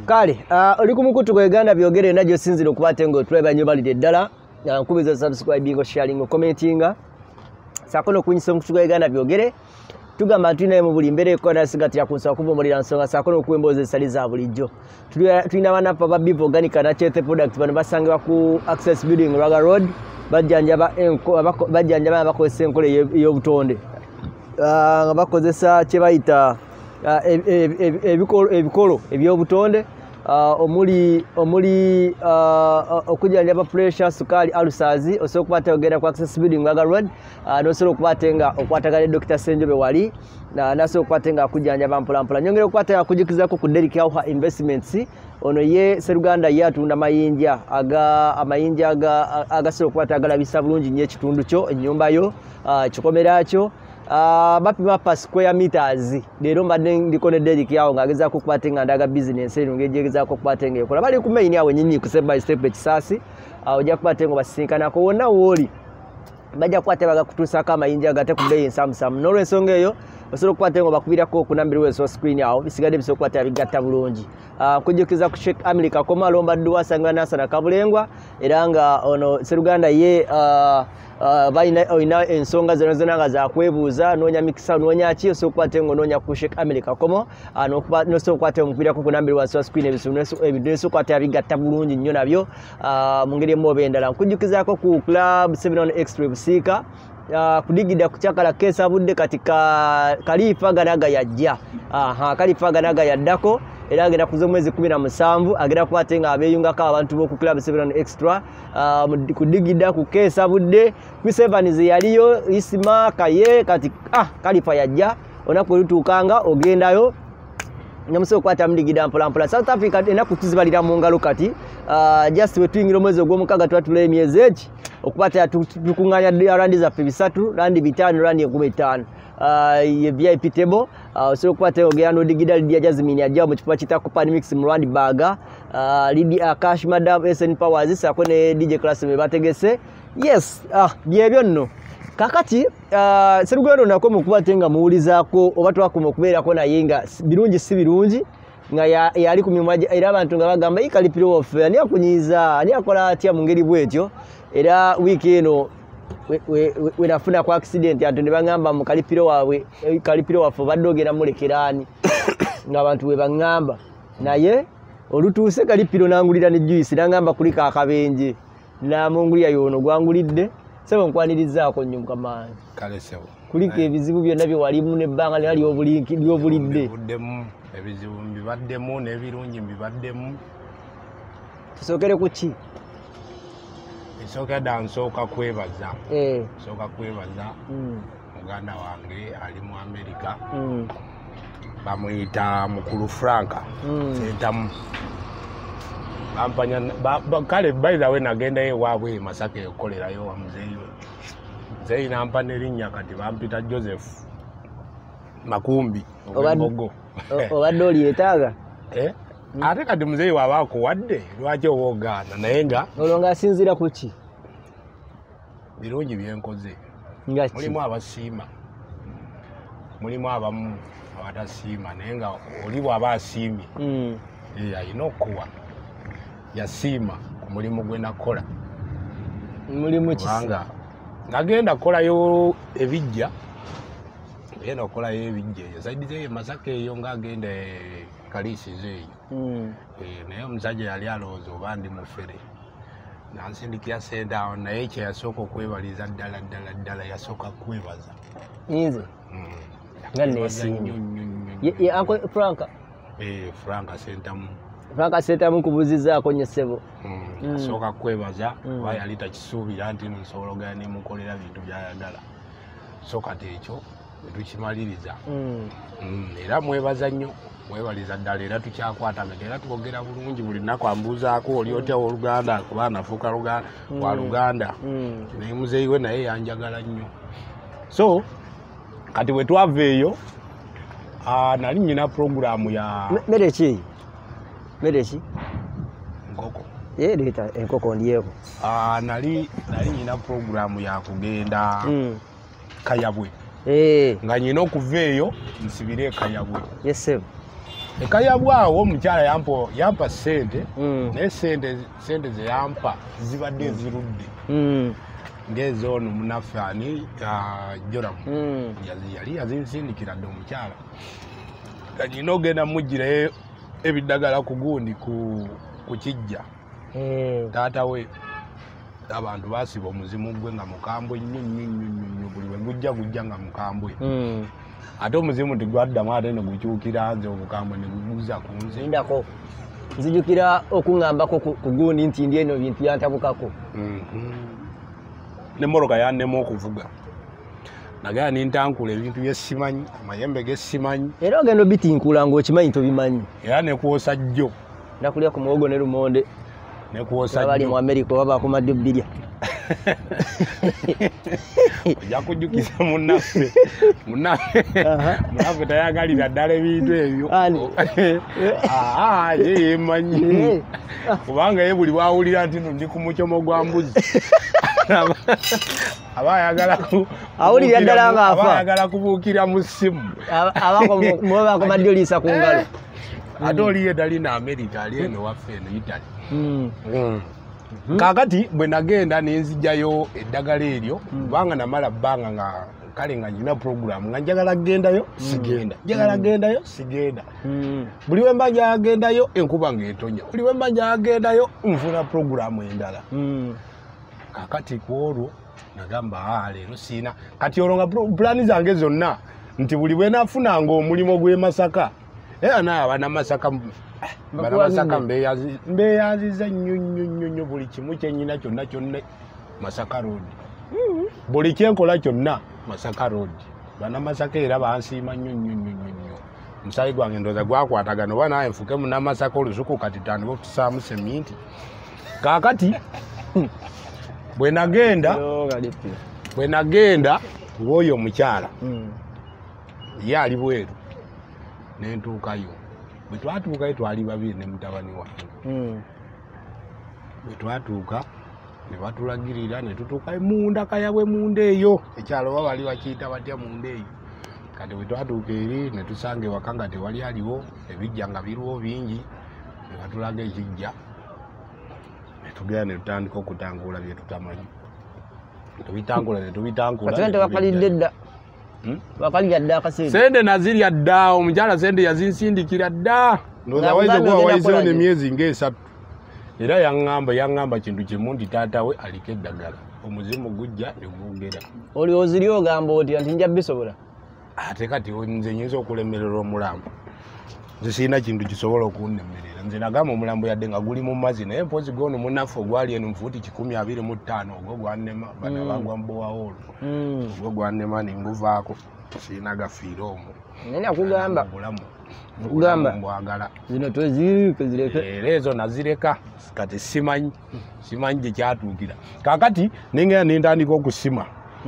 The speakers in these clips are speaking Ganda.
Kale, oli ku mukutu gwa Uganda byogere najjo sinzira okubate ngo tulaba nnyo balide ddala. Nkubiza subscribing, sharing, commenting. Sakono kunyisa mukutu gwa Uganda byogere. Tugamba tulina mu buli mbere ko nasigatira kunsaba kubomulira nsonga sakono kwemboze sali za bulijjo. Tulina banapa ba Bivo Organic na Chete Products bano basangibwa ku Access Building Raga Road. Bajjanjaba bakozesa enkole y'obutonde. Bakozesa kye bayita ebikolo eby'obutonde omuli okujjanjaba pressure, sukali, ulcers, osobola okukwata ogenda ku Access Building Raga Road, n'osobola okukwata nga okwatagana Dr. Senjobe wali, n'asobola okukwata nga akujjanjaba mpolampola. Nyongera okukwata nga akujjukizako ku Derrick House Investments. Ono ye Seruganda ye atunda amayinja agasobola okukwata agalabisa bulungi nnyo ekitundu kyo, ennyumba yo, kikomera kyo. Bapima pa square meters. Leero mbadde ndiko ne Derrick yawo ng'agezaako okukwata nga ndaga business eno ng'egezaako okukwata nga ekola. Bali ku main yawe Yenyini ku step by step ekisaasi. Ojja kukwata nga basinkanako wonna wooli. Bajja kukwata bagakutuusako amayinja agate ku bbeeyi ensamusamu. N'olw'ensonga eyo osobola okukwata nga bakubirako okunambira weso screen yawo bisigadde bisobola okukwata bigatta bulungi. Kujjukiza ku Sheikh America koma lomba dduwa sanga nasana kabulengwa era nga ono Seruganda ye oyina ensonga zonna nga zakwebuuza noonya mikisa noonya ki osobola okukwata nga onoonya ku Sheikh America komo n'osobola okukwata omukubirako okunambira wansi wa screen ebisobola okukwata bigatta bulungi nnyo nabyo mu ngeri emu oba endala. Nkujjukizaako ku Club 7 Extra Busiika kudigida kuchakala kesa Abadde kati Kalifa ganaga yajja. Kalifa ganaga yaddako era agenda kuza mwezi 17 agenda kubatenga abeyungako abantu boku Club 7 Extra kudigida ku kesa Abadde ku 7 yaliyo Isima Kaye kati Kalifa yajja onako lutukanga ogendayo nyamuso kwata mdigida mpolampola. South Africa enaku tuzibalira mu ngalo kati just we tuyingira omwezi ogw'omukaga twatula emyezi eki okubata tukunganya randi zaffe 3 randi 5 randi 15 ye VIP table osobola okukwata ogera n'odigida Lydia Jasmine ajja mu kifuba kita Kupani Mix mu Rwanda Baga Lydia Cash Madam SN Powers sako ne DJ Class me bategese. Yes, byebyo nno kakati Seruganda nako mukubatenga muwulizaako oba twakoma okubeerako naye nga birungi si birungi nga yali ku mimwa era abantu nga bagamba Kalipiro waffe ani akunyiiza ani akola atya mu ngeri bwetyo. Era wiiki eno we nafuna ku accident abantu ne bagamba mu Kalipiro waffe obadde ogenda mulekeraani nga abantu we baŋŋamba naye olutuuse Kalipiro n'angulira ne juice n'angamba kuliko akabenje n'amungulira yono gwangulidde sebo nkwanirizaako nnyo mukamaani kale sebo kuliko ebizibu byonna bye walimu n'ebbanga lyali ly'obulidde ebizibu mbibaddemu n'ebirungi mbibaddemu. Tusookere ku ki? Nsooka nsooka kwebaza muganda wange ali mu America bamuyita mukulu Franka sentamu bampanya kale by the way nagendayo ewaabwe Masaka okukolerayo wa muzeeyi nampa n'erinnya kati bampita Joseph Makumbi Omugogo. Obadde olyetaaga? Ate kati muzeeyi waaba akuwadde lwaki oba ogaana naye nga olwo ng'asinziira ku ki? Birungi byenkoze. Mulimu abasiima mulimu abamu abatasiima naye nga oli bw'aba asiimye alina okuwa yasiima ku mulimu gwe nakola. Mulimu ki? Ngagenda kukolayo ebijja genda okolayo ebijja eyo saidi zeeyo Masaka eyo ng'agenda Kalisizo eyo naye omusajja yali alowooza oba ndi mufere nansindikira sente awo naye kye yasooka okwebaliza ddala yasooka kwebaza nze nga neesiimye ye Uncle Franka Franka sentamu nkubuuzizaako nnyo ssebo yasooka kwebaza kuba yali takisuubira nti nsobola ogenda nemukolera bintu byayagala so kati ekyo tukimaliriza era mwebaza nnyo mwebaliza ddala era tukyakwatagana era twogera bulungi buli nnaku ambuuzaako oli otya Oluganda kuba nafuuka wa Luganda naye muzeeyi we naye yanjagala nnyo. So kati bwe twava eyo nali nnyina puroguramu ya mmere ki? Nkoko. Leeta enkoko ndyeko. Nali nnyina puroguramu ya kugenda Kayabwe. Nga nyina okuva eyo nsibire Kayabwe. Yes sir. ekayabwawo omukyala yampa ssente naye ssente ze yampa zibadde ezirudde ng'ezo ono munaffe ani Joramu yali yazinsindikira dde omukyala kanyina ogenda mugirayo ebiddagala ku gundi ku kijja taata we abantu basiba omuzimu gwe nga mukambwe nnyo buli we gujja nga mukambwe ate omuzimu tigwaddamu ate ne gukyukira nze obukambwe ne guguza ku nze indako nzijukira okuŋŋambako ku gundi nti ndi eno bintu yantabukako ne moroka yannema okuvuga nagaya nintankula ebintu byesimanyi amayembe gesimanyi era ogenda obitinkula ng'okimanyi tobimanyi era nekwosa jjo ndakulya ku muwogo ne lumonde nekwosa jjo bali mu Amerika oba bakomadde birya ojja kujjukiza munnaffe tayagalira ddala ebintu ebyo ye yemanyi kubanga ye buli bwawulira nti ndi ku mucomo gwa mbuzi aba awulira ddala ng'afa ayagala kubuukira mu ssimu muba bakomadde oliisa ku ngalo ate oliye dalina Amerika ali eno waffe eno Italy kakati bwe nagenda nenzijjayo eddagala eryo kubanga namala bbanga nga kale nga nyina programu nga njagala kugendayo sigenda njagala kugendayo sigenda buli we mba njagendayo enkuba ng'etonya buli we mba njagendayo nfuna programu endala kakati kwolwo nagamba leero siina kati olwo nga pulaani zange zonna nti buli bwe nafunanga omulimu gw'e Masaka era naye abanamasaka mbeeyanziza nnyo buli kimu kyenyina kyonna Masaka Road buli kyenkola kyonna Masaka Road banamasaka era bansiima nnyo omusaayi gwange ndooza gwakwatagana oba naye nfuke munamasaka olusuku kati tandika okutusaamu seminti kaakati bwe nagenda ng'oyo omukyala ye ali bweru nentuukayo bwe twatuukayo twali babiri ne mutabani wange bwe twatuuka ne batulagirira ne tutuukayo munda kayabwe munda eyo ekyalo oba bali bakiyita batya munda eyo kati bwe twatuuka eri ne tusanga ewaka nga tewali aliwo ebijja nga biriwo bingi ne batulaga ekijja ne tugenda ne tutandika okutangula bye tutamanyi tubitangula bakalya dda akasente sente nazirya dda omukyala sente yazinsindikira dda ndowooza waizewo n'emyezi ng'esatu era yaŋŋamba kintu kimu nti taata we aliko eddagala omuzimu gujja ne gwogera oli oziri ogamba otya nti nja bisobola ate kati nze nyinza okulemerera omulambo nze sirina kintu kisobola okunnemerera nze nagamba omulambo yadde nga guli mu mazzi naye mpozi gono munnaffe ogwali eno mufuuti 125 ogwo gwannema bana bagwa mubowawolo ogwo gwannema nenguvaako sirina gafiire omwo nakugamba mbwagala zino tozireke era ezo nazireka kati simanyi gye kyatuukira kaakati nengera nentandika okusima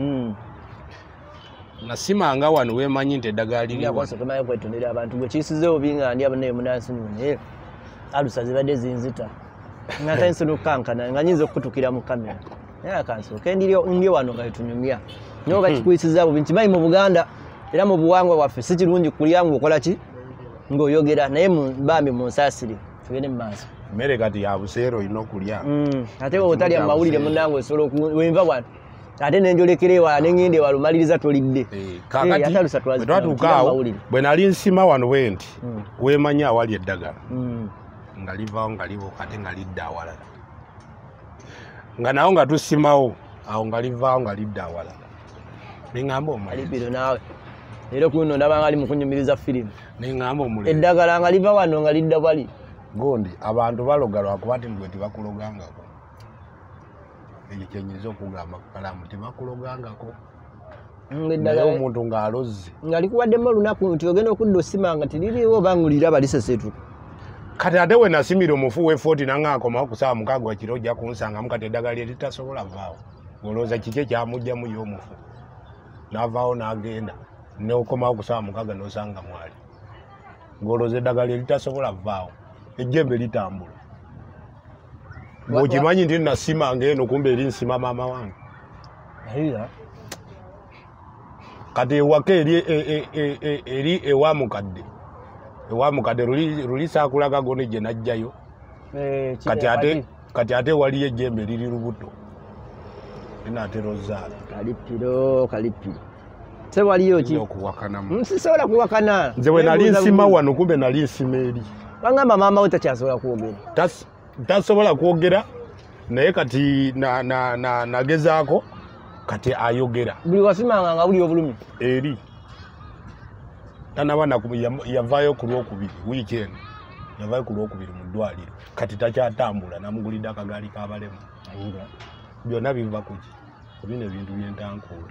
nasimanga wano wemanyi nti eddagala liriwakwasotomayo kwetondera abantu gwe kiyisizeewo binga ndi abanaye munansi naye alusa zibadde zinzita natandise okukankana nga nyinza okukutukira mu kamera naye akansooka ndi wano nga etunyumya naye oba kikuyisizaabo nkimanyi mu Buganda era mu buwangwa bwaffe si kirungi kulya ng'okola ki ng'oyogera naye bambi munsaasire tugende mu maaso mmere kati ya buseero olina okulya ate otalya mu mawulire munnange osobola wenva wano ate nenjolekera ewala neŋŋenda ewala omaliriza tolidde kakati bwe twatuukaawo bwe nali nsima wano bwe nti weemanyi awali eddagala nga livaawo nga libo ate nga lidda awalala nga nawo nga tusimawo awo nga livaawo nga lidda awalala neŋŋamba Kalipiro naawe era kuno ndaba nga ali mu kunyumiriza firimu neŋŋamba omulembe eddagala nga liva wano nga lidda bwali gondi abantu baloga lwakuba ti gwe tebakulogangako ekyo kyenyinza okugamba KAKALAAMU tebakulogangako naye omuntu ng'alozze nga likuwaddemu olunaku nti ogenda okudda osimanga tiririiwo oba ng'oliraba lisesetu kati ate we nasimira omufu we 40 nangakomawo ku ssaawa 6 wakiro ojja kunsangamu kati eddagala lye litasobola vaawo ng'olowooza kiki ekyamugjamu ye omufu n'avaawo n'agenda n'okomawo ku ssaawa 6 n'osanga mwali ng'olowooza eddagala lye litasobola vaawo ejjembe litambula bw'okimanyi nti nasimanga eno kumbe eri nsima maama wange kati ewaka eri ewa mukadde ewa mukadde luli saakulaga gone gye najjayo kati ate waliyo ejjembe liri lubuto linaatera ozzaala kalipiro se waliyo ki okuwakanamu sisobola kuwakana nze bwe nali nsima wano kumbe nali nsima eri bangamba maama we takyasobola kwogera tasobola kwogera naye kati nagezaako kati ayogera buli wasimanga nga buli obulumi eri tanaba yavaayo ku lwokubiri weekend yavaayo ku lwokubiri mu ddwaliro kati takyatambula namugulidde akagaali k'abalemu byonna biva kuki bino ebintu byentankuula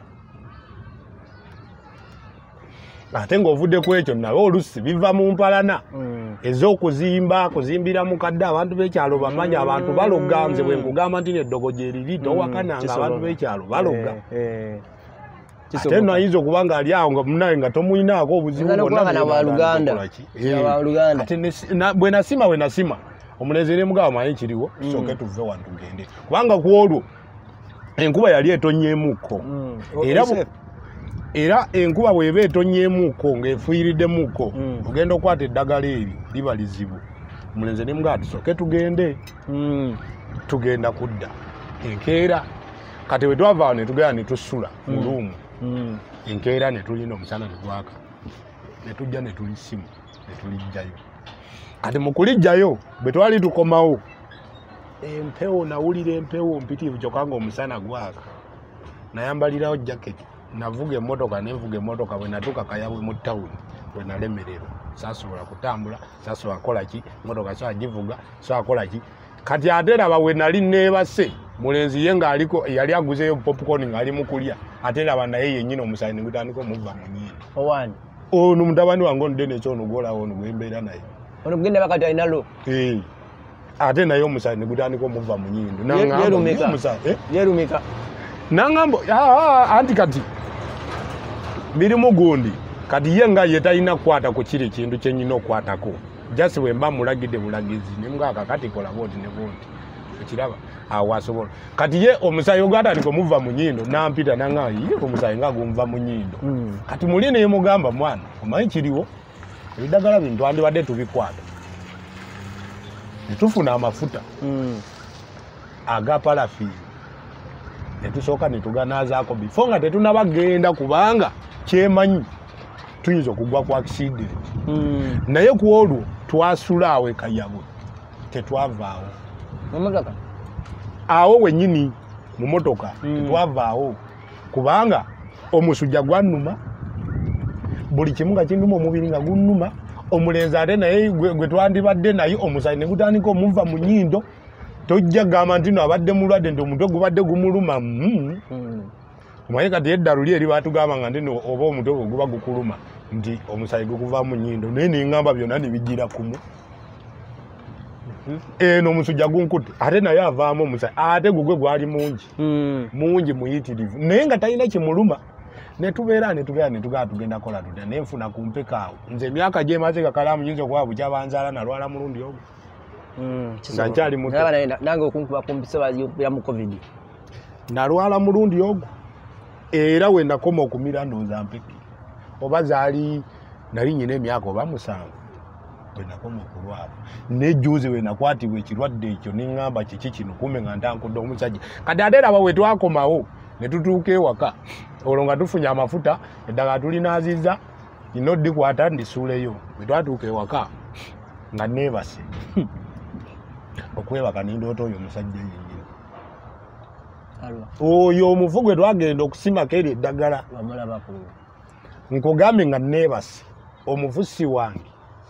ate ng'ovudde ku ekyo nawe olusi biva mu mpalana kuzimbira mukadde abantu b'ekyalo bamanyi abantu balogga nze bwe nkugamba nti neddogo gye liri towakananga abantu b'ekyalo balogga ate no ayinza okuba nga ali awo nga munaye nga tomuyinaako obuzibu bwe nasima omulenzi ne mugaba manyi kiriwo tusooke tuve wano tugende kubanga ku olwo enkuba yali etonyeemuuko era enkuba bw'eba etonyeemuuko ng'efuyiriddemuuko ogenda okwata eddagala eryo liba lizibu omulenzi ne mugaba tusooke tugende tugenda kudda enkeera kati bwe twava awo ne tugenda ne tusula mu luumu enkeera ne tulina omusana ne gwaka ne tujja ne tulisimu ne tulijjayo kati mu kulijjayo bwe twali tukomawo empewo nawulira empewo mpitirivu kyokka ng'omusana gwaka nayambalirawo jaketi navuga emmotoka bwe natuuka kayabwe mu ttawuni bwe nalemererwa saasobola kutambula saasobola kukola ki emmotoka sobola givuga sobola kukola ki kati ate raba bwe nali neebase mulenzi ye ng'aliko yali aguzeyo popcorn ng'ali mu kulya ate raba naye yennyini omusayi ne gutandika omuva mu nnyindo ono mutabani wange onudde nekyono gwolawo ono gwembeera naye ono kugenda bakati alinalo ate naye omusayi ne gutandika omuva mu nnyindo yerumika nangamba anti kati mirimu gundi kati ye nga ye talina kukwata ku kiri kintu kyenyina okukwatako jasi bwe mba mulagidde bulagizi ne mugaka kati kola booti ne booti ekiraba awo asobola kati ye omusayi ogwatandika omuva mu nnyindo nampita nanga ye omusayi nga gumuva mu nnyindo kati muli ne mugamba mwana omanyi kiriwo ebiddagala bintu twandibadde tubikwata ne tufuna amafuta aga paraffin ne tusooka ne tuganaazaako bifo nga tetunabagenda kubanga kyemanyi tuyinza okugwa ku accident naye ku olwo twasula awo ekayabwe tetwavaawo awo wennyini mu motoka tetwavaawo kubanga omusujja gwannuma buli kimu nga kinnuma omubiri nga gunnuma omulenzi ate naye gwe twandibadde naye omusayi ne gutandika omuva mu nnyindo tojja gamba nti no abadde mulwadde nti omutwe gubadde gumuluma omanyi kati edda luli eri baatugamba nga nti oba omutwe gwe guba gukuluma nti omusayi gukuva mu nnyindo naye neŋŋamba byonna ne bijjira kumu eno omusujja gunkutte ate naye avaamu omusayi ate gugwe gwali mungi muyitirivu naye nga talina kimuluma netubeera tugenda kola tutya naye nfuna ku mpekaawo nze emyaka gyemaze kakalaamu nyinza okuba bukyabanzaala nalwala mulundi ogwo nga nkyali muto nange okunkuba kumpiso ya mu covid nalwala mulundi ogwo era we nakoma okumira ndowooza mpeke oba zaali nali nyina emyaka oba 7 we nakoma okulwala nejjuuzi we nakwatibwa ekirwadde ekyo neŋŋamba kiki kino kumbe nga ntankudde omusajja kati ate raba we twakomawo ne tutuuka ewaka olwo nga tufunye amafuta eddagala tulinaaziza ino ddikwata ndisuuleyo bwe twatuuka ewaka nga neebase okwebaka nindoota oyo omusajja yennyini oyo omufu gwe twagenda okusimako eryo eddagala nkugambye nga neebase omufu si wange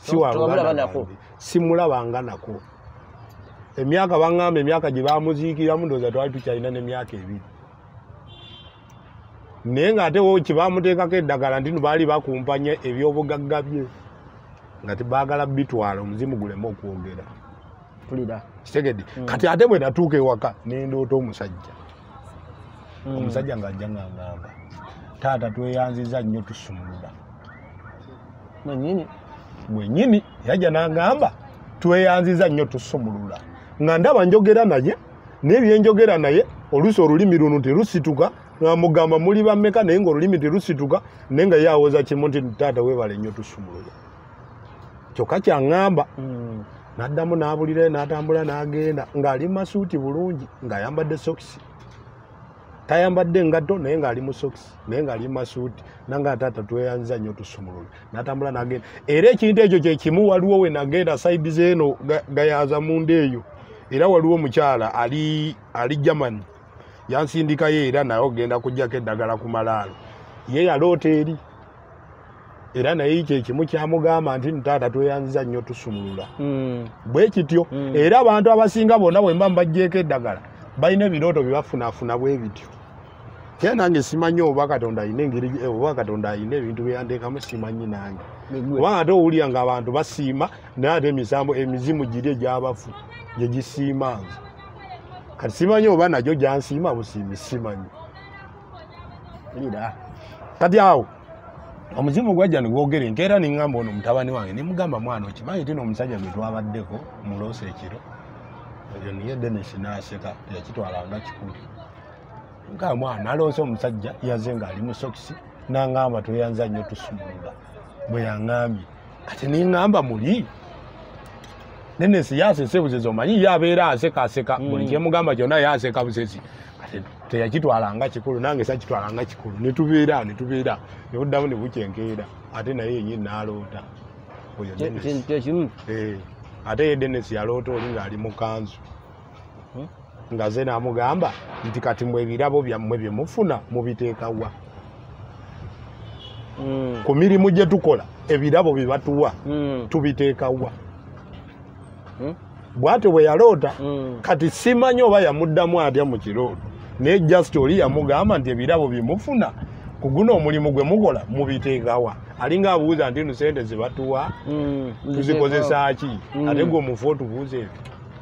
simulabanga nako emyaka baŋŋamba emyaka gye bamuziikiramu ndowooza twali tukyalina n'emyaka 2 naye ng'ate wo kyebamuteekako eddagala nti baali bakumpanya ebyobugagga bye nga tebaagala bitwala omuzimu guleme okwogera kitegedde kati ate bwe natuuka ewaka nendoota omusajja omusajja ng'ajja ng'aŋŋamba taata tweyanziza nnyo tusumulula mwennyini yajja n'aŋŋamba tweyanziza nnyo tusumulula nga ndaba njogera naye n'ebyenjogera naye oluusi olulimi luno terusituka namugamba muli bammeka naye ng'olulimi terusituka naye nga yawoza kimu nti taata weebale nnyo tusumulula kyokka kyaŋŋamba n'addamu n'abulira n'atambula n'agenda ng'ali mu masuuti bulungi ng'ayambadde sokisi tayambadde ngatto naye ng'ali mu sokisi naye ng'ali mu masuuti nanga taata tweyanziza nnyo tusumulula n'atambula n'agenda era ekintu ekyo kye kimu waliwo we nagenda sayidi zeeno gayaza munda eyo era waliwo omukyala ali Germany yansindikayo era naye ogenda kujjako eddagala ku malaalo ye yaloota eri era naye kye kimu kyamugamba nti taata tweyanziza nnyo tusumulula bwe kityo era abantu abasinga bonna bwe mba mbajjeeko eddagala balina ebirooto byebafunaafuna bwe bityo era nange simanyi oba Katonda ayina engeri oba Katonda ayina ebintu byeyanteekamu simanyi nange kubanga ate owulira nga abantu basiima naye ate emizimu giri egyabafu gye gisiimanza kati simanyi oba nagyo gyansiima busiimi simanyi kati awo omuzimu gwajja negwogere nkeera neŋŋamba ono mutabani wange nemugamba mwana okimanyi tino omusajja gwe twabaddeko muloosa ekiro eyo niye Dennis n'aseka yakitwalanga kikulu nga mwana aloose omusajja yaze ng'ali mu sokisi n'aŋŋamba tweyanza nnyo tusumulula bwe yaŋŋambye kati neŋŋamba muli Dennis yasese buzezi omanyi yabeera aseka buli kyemugamba kyonna yaseka busezi kati teyakitwalanga kikulu nange sakitwalanga kikulu netubeera nebuddamu ne bukyenkeera ate naye yenyini n'aloota oyo ate ye Dennis yaloota oli ng'ali mu kanzu nga ze n'amugamba nti kati mwe ebirabo byammwe bye mufuna mubiteekawa ku mirimu gye tukola ebirabo bye batuwa tubiteekawa bw'atyo bwe yaloota kati simanyi oba yamuddamu atya mu kirooto naye just oli yamugamba nti ebirabo bye mufuna ku guno omulimu gwe mukola mubiteekawa alinga abuuza nti no sente ze batuwa tuzikozesa ki ate gwe omufu otubuuza ebyo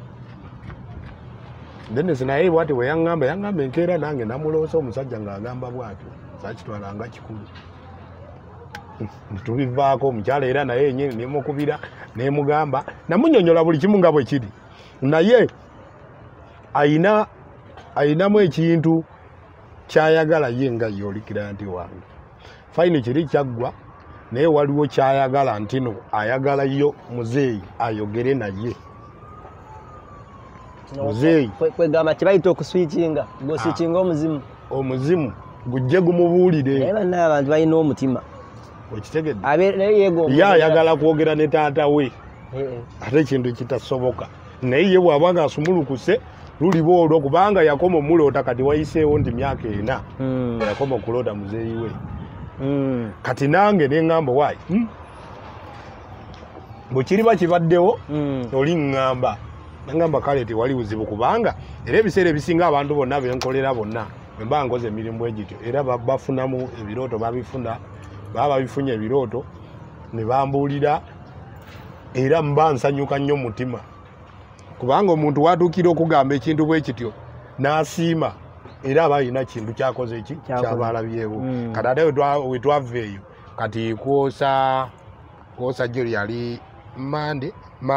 Dennis naye bw'atyo bwe yaŋŋamba enkeera nange namuloosa omusajja ng'agamba bw'atyo sakitwalanga kikulu tubivaako omukyala era naye yenyini nemukubira nemugamba namunyonyola buli kimu nga bwe kiri naye ayinamu ekintu kyayagala ye nga yolikira nti wange fayini kiri kyaggwa naye waliwo kyayagala ntino ayagala yo muzeeyi ayogere naye muzeeyi kwegamba kibayita okuswikinga goswikinga omuzimu gujje gumubuulire naye bannaye abantu balina omutima okitegedde ye ayagala kwogera ne taata we ate ekintu kitasoboka naye ye bw'aba nga asumulukuse luliba olwo kubanga yakoma omuloota kati wayiseewo nti myaka 4 yakoma okuloota muzeeyi we kati nange neŋŋamba waayi bwe kiriba kibaddewo oli ŋŋamba nangamba kale tewali buzibu kubanga era ebiseera ebisinga abantu bonna benkolera bonna bwe mba nkoze emirimu egityo era bafunamu ebirooto babifuna baba babifunye ebirooto ne bambuulira era mba nsanyuka nnyo mutima kubanga omuntu watuukira okugamba ekintu bwe kityo n'asiima era aba alina kintu kyakoze ki kyabalabyewo kati ate we twava eyo kati kwosa gyo lyali mande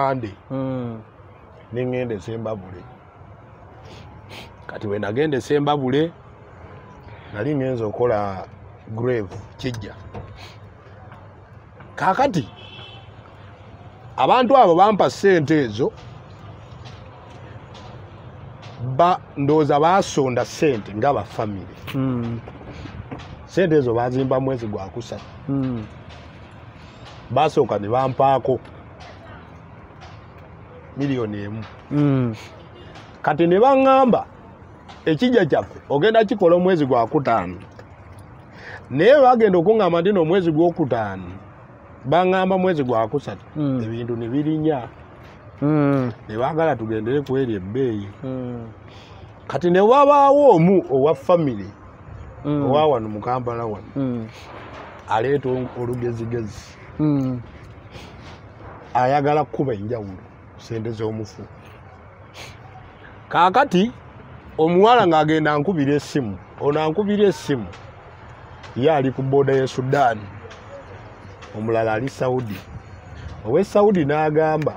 neŋŋenda esembabule kati we nagenda esembabule nali ngenza okola grave kijja kakati abantu abo bampa ssente ezo ndowooza basonda ssente nga bafamire ssente ezo bazimba mwezi gwa kusatu basooka ne bampaako $1,000,000 kati ne baŋŋamba ekijja kyaffe ogenda kikola omwezi gwa 5 naye bagenda okuŋŋamba nti n'omwezi gw'okutaano baŋŋamba mwezi gwa 3 ebintu ne birinya ne baagala tugendere ku eri ebbeeyi kati ne wabaawo omu owa famire owa wano mu Kampala wano aleeta olugezigezi ayagala kuba enjawulo sente z'omufu kaakati omuwala ng'agenda ankubira essimu ono ankubira essimu ye ali ku booda ye Sudan omulala ali Saudi owe Saudi n'agamba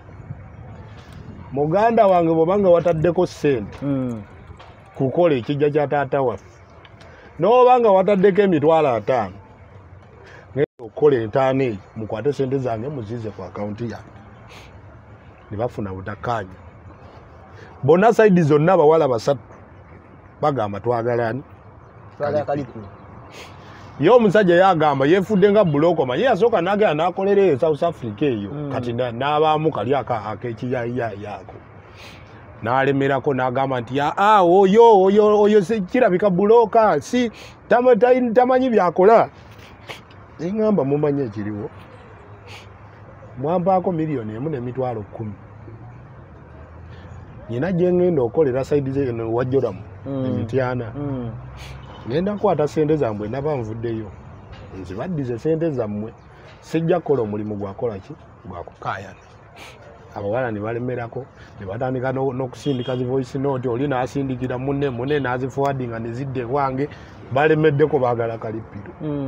muganda wange bw'obanga wataddeko ssente kukola ekijja kya taata waffe n'obanga wataddeko $50,000 ngenda kola entaane mukwate sente zange muzize ku account yange ne bafuna butakkaanya bonna saidi zonna abawala basatu bagamba twagalani Kalipiro ye omusajja yagamba yefudde nga bulokoma ye yasooka nagenda nakolera South Africa eyo kati n'abaamu kali ak'ekiyayiyaako n'alemerako n'agamba nti oyo kirabika buloka si tamanyi byakola eŋŋamba mumanyi ekiriwo mwampaako $1,010,000 nyina gye ŋŋenda okolera saidi zeno wa Joramu emityana ngenda kwata sente zammwe naba nvuddeyo nzibaddize sente zammwe sijja kukola omulimu gwakolaki gwakukaayana abawala ne balemerako ne batandika n'okusindika zi voice note oli n'asindikira munne n'azifuwadinga ne zidde ewange balemeddeko baagala Kalipiro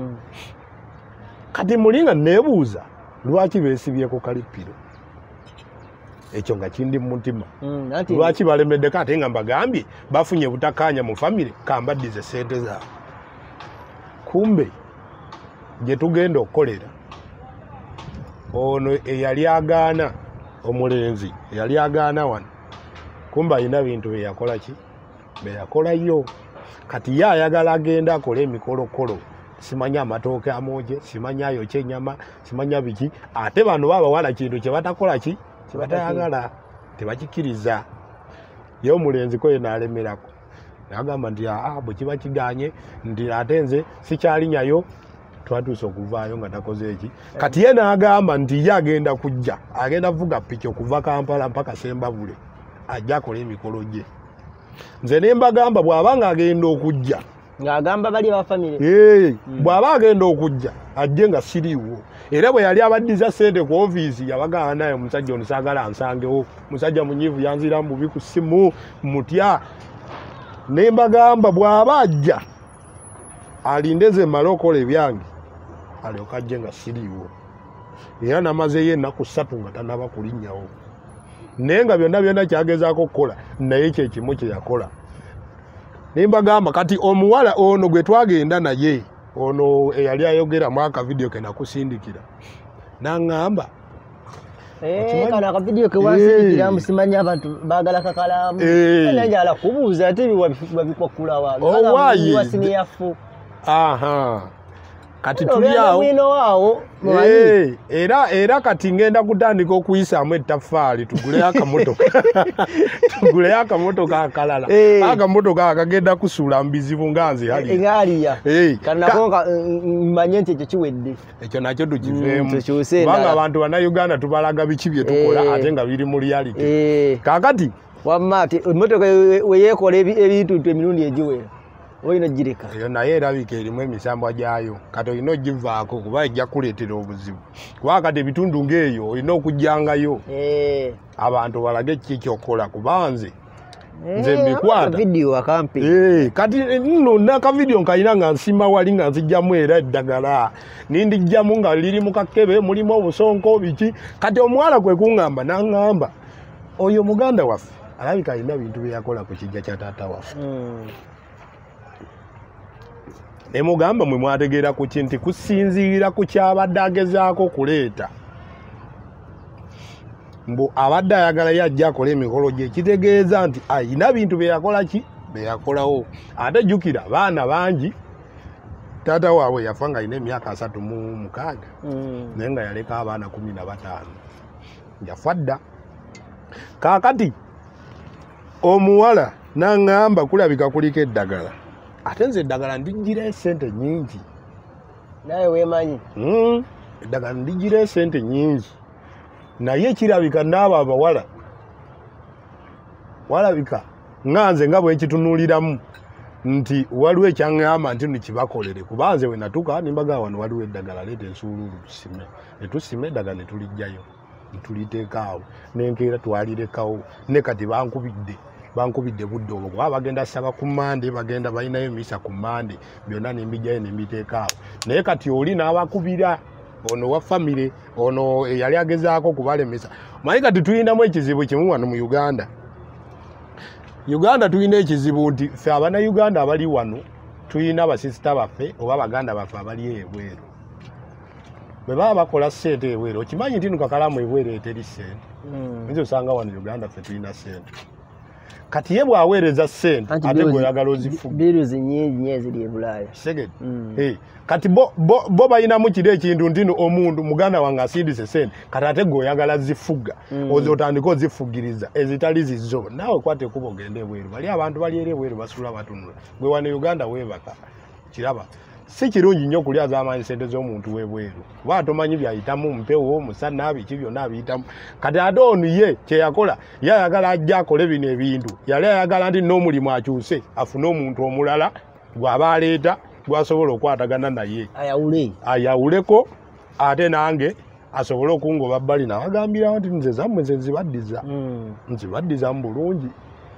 kati mulinga neebuuza lwaki beesibyeko Kalipiro ekyo nga kindi mu mutima lwaki balemeddeko ate nga mbagambye bafunye butakkaanya mu famire kambaddize sente zaabwe kumbe gye tugenda okukolera ono eyali agaana omulenzi eyali agaana wano kumbe alina bintu beyakolayo kati ye ayagala agenda akola emikolokolo simanya amatooke amooje simanya ayokya ennyama simanya biki ate bano babawala kintu kye batakola ki batayagala tebakikiriza ye omulenzi ko ye n'alemerako n'agamba nti bwe kiba kiganye nti ate nze sikyalinyayo twatuuse okuvaayo nga takoze eki kati ye n'agamba nti ye agenda kujja agenda vuga piki okuva Kampala mpaka Sembabule ajja akola emikolo gye nze ne mbagamba bw'aba nga agenda okujja ng'agamba bali aba famire bw'aba agenda okujja ajje nga siriiwo era bwe yali abaddiza sente ku ofiisi yabagamba naye omusajja ono saagala ansangewo musajja munyiivu yanziramu bubi ku ssimu mutya ne mbagamba bw'aba ajja alindeze mmale okola ebyange alyoka ajje nga siriiwo era namazeyo ennaku 3 nga tanaba kulinnyawo naye nga byonna kyagezaako okukola naye kyekimu kye yakola nimbagamba kati omuwala ono gwe twagenda naye ono eyali ayogera mu akavidiyo ke nakusindikira n'aŋŋamba kana akavidiyo ke wansindikira musimanya abantu baagala kakalaamu nanjala kubuuza ate babikwakkulawa wasiniyafu kati tuliawo era kati ngenda kutandika okuyisaamu ettaffaali tuguleyo akamotoka akalala akamotoka akagenda kusuula mu bizibu nga nzihaliya manye nti ekyo kiwedde ekyo nakyo tukiveemu kubanga abantu bannayuganda tubalaga biki bye tukola ate nga biri mu reality kaakati wamma ati emmotoka weyeekola ebintu emirundi egiwera oyina gireka eyo naye erabika erimu emisambwa gyayo kati olina ogivaako kuba ejja kuleetera obuzibu kubanga kati ebitundu ng'eyo olina okujjangayo abantu balage ki kyokola kuba nze mbikwata kati nno nakavidiyo nkalina nga nsima wali nga nzijjamu era eddagala nindijjamu nga liri mu kakebe mulimu obusonko biki kati omuwala kwe kuŋŋamba n'aŋŋamba oyo muganda waffe alabika alina bintu byeyakola ku kijja kya taata waffe emugamba mwe mwategeera ku kinti kusinziira ku kyabadde agezaako kuleeta mbu abadde ayagala yajja akola emikolo gye kitegeeza nti ayina bintu byeyakola ki beyakolawo ate jjukira baana bangi taata waabwe yafa nga alina emyaka 36 naye nga yaleka abaana 15 yafa dda kaakati omuwala n'aŋŋamba kulabika kuliko eddagala ate nze eddagala ndigira esente nyingi naye weemanyi eddagala ndigira esente nyingi naye kirabika n'abo abawala walabika ŋŋanze nga bwekitunuuliramu nti waliwo ekyaŋŋamba nti nikibakolere kuba nze we natuuka nimbagaa wano waliwo eddagala leeta ensuuluulu tusime ne tusima eddagala ne tulijjayo ne tuliteeka awo nenkeera twalirekawo ne kati bankubidde budde obwo kuba bagenda saba ku Mande bagenda balinayo emisa ku Mande byonna nembijjayo nembiteeka awo naye kati oli n'abakubira ono wa famire ono yali agezaako kubalemesa naye kati tulinamu ekizibu kimu wano mu Uganda tulina ekizibu nti ffe Abannayuganda abali wano tulina abasisita baffe oba Abaganda baffe abali ebweru bwe baba bakola ssente ebweru okimanyi nti Kakalaamu ebweru eteri ssente nzo osanga wano Uganda ffe tulina ssente kati ye bw'aweereza ssente ate bw'oyagala ozifuga biruzi nnyingi nnyo eziri e Bulaaya segedi kati bo balinamu kiri ekintu nti omuntu muganda wange asiidise ssente kati ate gweoyagala zifuga otandika ozifugiriza ezitali zizo naawe kwate kuba ogende ebweru bali abantu bali eri ebweru basula batunula gwe wano Uganda weebaka kiraba si kirungi nnyo kulyaza amaanyi ssente z'omuntu w'ebweru kuba tomanyi byayitamu mpewo musana biki byonna abiyitamu kati ate ono ye kyeyakola ye ayagala ajja akole bino ebintu yali ayagala nti n'omulimu akyuse afune omuntu omulala gw'aba aleeta gwasobola okwatagana naye ayawuleko ate nange asobole okungoba bbali nawagambirawo nti nze zammwe ze nzibaddiza mu bulungi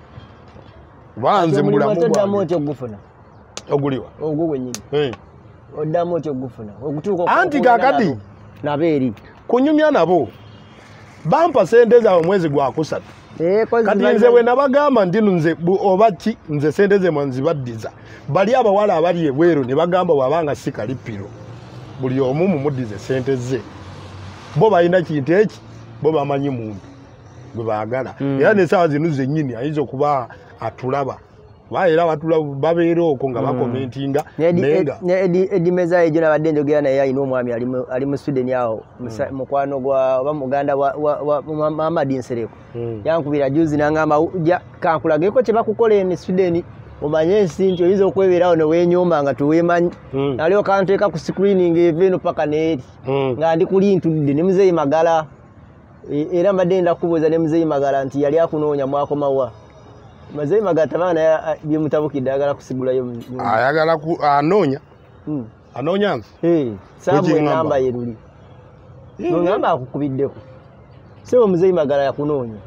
banze mulamu oguliwa ogwo gwennyini oddamu otyo ogufuna ogutuuka anti kakati nabeeri kunyumya nabo bampa sente zaabwe mwezi gwa kusatu kati nze bwe nabagamba nti nze oba ki nze sente ze nzibaddiza bali abawala abali ebweru ne bagamba bwabanga si Kalipiro buli omu mumuddize sente ze bo balina kintu eki bo bamanyi muntu gwe baagala era n'essaawa zino zennyini ayinza okuba atulaba baera batula babeera okwo nga bakomentinga edimeza ejo nabadde njogera naye alina omwami ali mu Sweden awo mukwano gwa oba muganda wa Mamadi Nsereko yankubira juzi nangamba kankulageko kye bakukola ene Sweden omanye ensi nti oyinza okwebeerawo ne weenyomba nga teweemanyi naliwo kanteeka ku screening eveno paka neeri nga ndi kuli ntudde ne muzeeyi Magala era mbadde ndakubuuza ne muzeeyi Magala nti yali akunoonya mwakomawa Mazei magatabana bye mutabukidde agala kusigulayo ayagala anoonya anoonya nze sabu namba yeruli ngamba akukubiddeko sebo muzeeyi Magala yakunoonya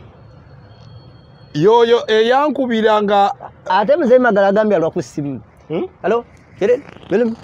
yoyo eyankubiranga ate muzeeyi Magala agambye alwa ku ssimu halo kere belum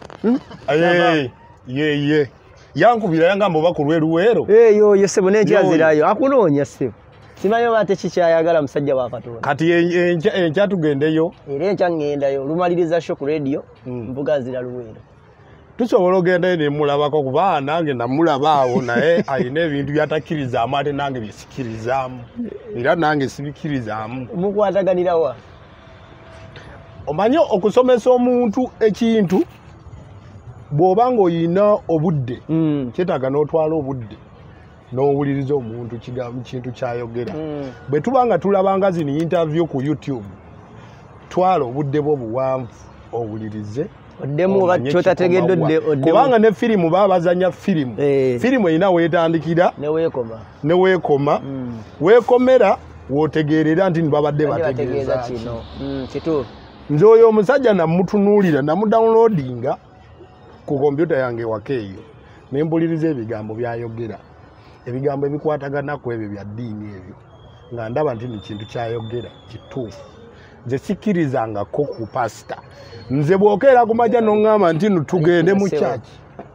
ye yankubira yangamba oba ku lweruweero yoyo sebo n'ekyazirayo akunoonya sebo simanyo bate kikyayagala musajja wa Katonda kati enkya tugendeyo era enkya ngendayo lumaliriza shock radio mbuga nzira luweero tusobola ogendayo ne mulabako kuba nange namulabaawo naye alina ebintu byatakirizaamu ate nange byesikirizamu era nange sibikirizamu mukwataganirawa omanyi okusomesa omuntu ekintu bw'oba ng'olina obudde kyetaaga n'otwala obudde n'owuliriza omuntu kintu kyayogera bwe tuba nga tulabanga zino interview ku YouTube twala obudde bwo buwanvu owulirize oddemu oba kyotategedde kubanga ne firimu baba bazanya firimu erina weetandikira ne weekoma weekomera wootegeerera nti babadde bategeeza kino nze oyo omusajja namutunuulira namudownloadinga ku kompyuta yange waka eyo ne mpuliriza ebigambo byayogera ebigambo ebikwatagana ku ebyo bya ddiini ebyo nga ndaba nti kintu kyayogera kituufu nze sikkirizangako ku pasita nze bw'okeera ku majja n'oŋŋamba nti tugende mu kyaki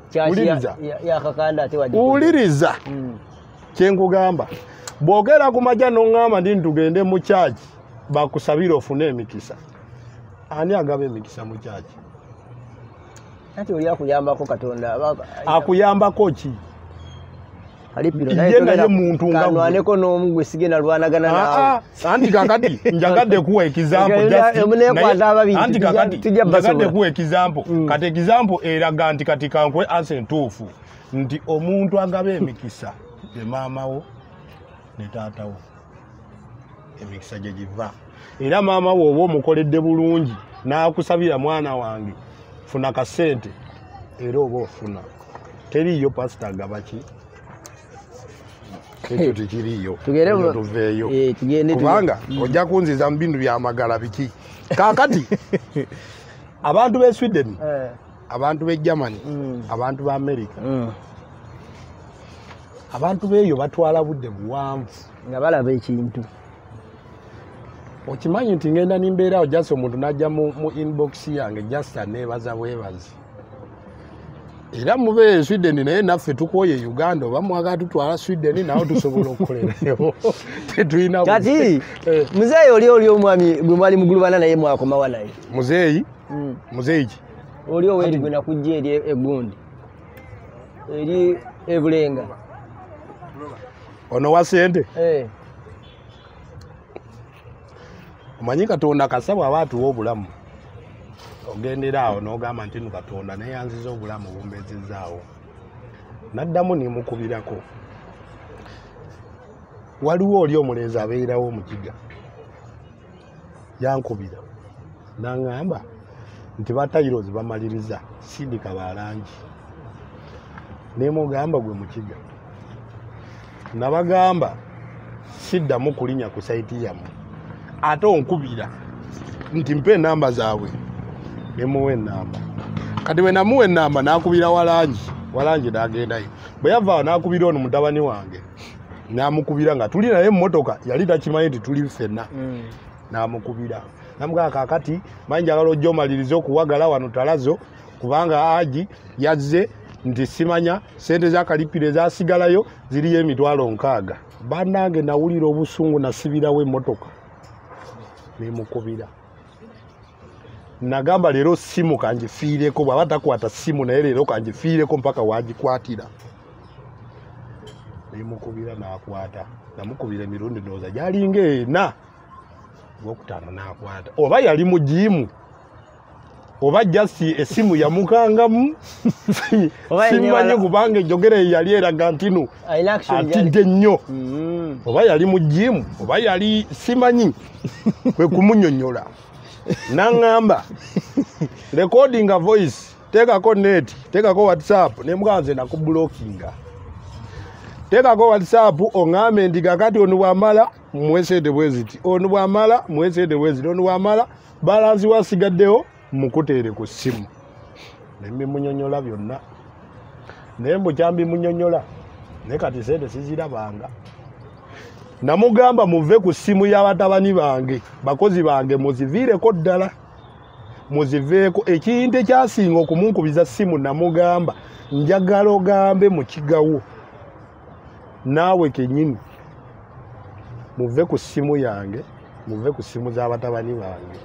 wuliriza kyenkugamba bw'okeera ku majja n'oŋŋamba nti tugende mu kyaki bakusabira ofune emikisa ani agaba emikisa mu kyaki ati oli akuyambako Katonda akuyambako ki Kalipiro naye muntu kanwaneko n'omugwe sigenda lwanagana nawe anti kakati njagadde kuwa example anti kakati njagadde kuwa example kati example eraga nti kati kankwe anse ntuufu nti omuntu agaba emikisa ye maama wo ne taata wo emikisa gye giva era maama wo oba omukoledde bulungi n'akusabira mwana wange funa kasente era oba ofuna teriyo pasita agaba ki ekyo tekiriyo tuveeyo kubanga ojja kunziza mu bintu byamagala biki kaakati abantu b'e Sweden abantu b'e Germany abantu b'e America abantu b'eyo batwala budde buwanvu nga balaba ekintu okimanyi nti ngenda nimbeerawo jasi omuntu najja mu inbox yange jasta neebaza bwebazi era mube Sweden naye naffe tukoye Uganda oba mwagala tutwala Sweden nawo tusobola okukolerayo tetulina kati muzeeyi oli omwami gwe mwali mugulubana naye mwakomawa naye muzeeyi muzeeyi oli oweri gwe nakujja eri egundi eri ebulenga ono wa sente omanyi Katonda kasaba abantu obulamu ogendera awo n'ogamba nti Katonda neyanziza obulamu bumbezezaawo naddamu nimukubirako waliwo oli omulenzi abeerawo omukiga yankubira n'aŋŋamba nti batayirozi bamaliriza sindika balangi nemugamba gwe mukiga nabagamba siddamu kulinya ku saiti yammwe ate onkubira nti mpe enamba zaabwe nemuwa enamba kati bwe namuwa enamba n'akubira walangi n'agendayo bwe yavaawo n'akubira ono mutabani wange n'amukubira nga tuli naye emmotoka yali takimanyi nti tuli ffenna n'amukubira namugamba kaakati manyi njagala ojja omaliriza okuwagala wano talazo kubanga Aji yazze nti simanya sente za Kalipiro ezasigalayo ziriyo 60,000 bannange nawulira obusungu nasibirawo emmotoka nemukubira nagamba leero simu kangifiireko bw'aba takwata simu naye leero kangifiireko mpaka wagikwatira nemukubira n'akwata namukubira emirundi ndowooza gyalinga ena gwokutaano n'akwata oba yali mu jiimu oba jasi esimu yamukangamu simanyi kubanga ejjogere yali eraga ntino atidde nnyo oba yali mu jiimu oba yali simanyi kwe kumunyonyola n'aŋŋamba recordinga voice teekako net teekako whatsapp nemugamba nze nakubulookinga teekako whatsapp oŋŋambe ndi kakati onu bw'amala mwesente bweziti onu bw'amala mwesente bweziti onu bw'amala balansi wasigaddewo mukuteere ku ssimu nembimunyonyola byonna naye mbukyambimunyonyola naye kati sente sizirabanga namugamba muve ku ssimu y'abatabani bange bakozi bange muziviireko ddala muziveeko ekintu ekyasinga okumunkubiza ssimu namugamba njagala ogambe mu kigawo naawe kenyini muve ku ssimu yange muve ku ssimu z'abatabani bange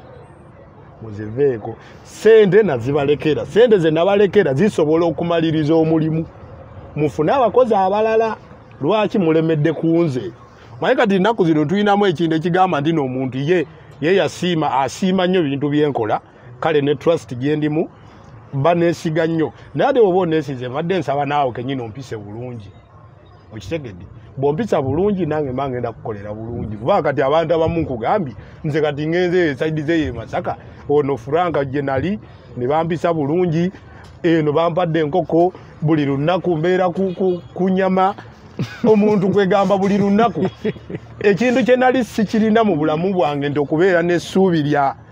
muziveeko sente nazibalekera sente ze nabalekera zisobola okumaliriza omulimu mufune abakozi abalala lwaki mulemedde ku nze manyi kati nnaku zino tulinamu ekintu ekigamba nti n'omuntu ye asiima nnyo ebintu byenkola kale ne trust gyendimu baneesiga nnyo naye ate oba oneesize mbadde nsaba naawe kenyini ompise bulungi okitegedde bwompisa bulungi nange mba ngenda kukolera bulungi kuba kati abantu abamu nkugambye nze kati ngenze esaidi zeye Masaka ono Franka gye nali ne bampisa bulungi eno bampadde enkoko buli lunaku mbeera ku nyama omuntu kwegamba buli lunaku ekintu kye nali sikirina mu bulamu bwange nti okubeera n'essuubi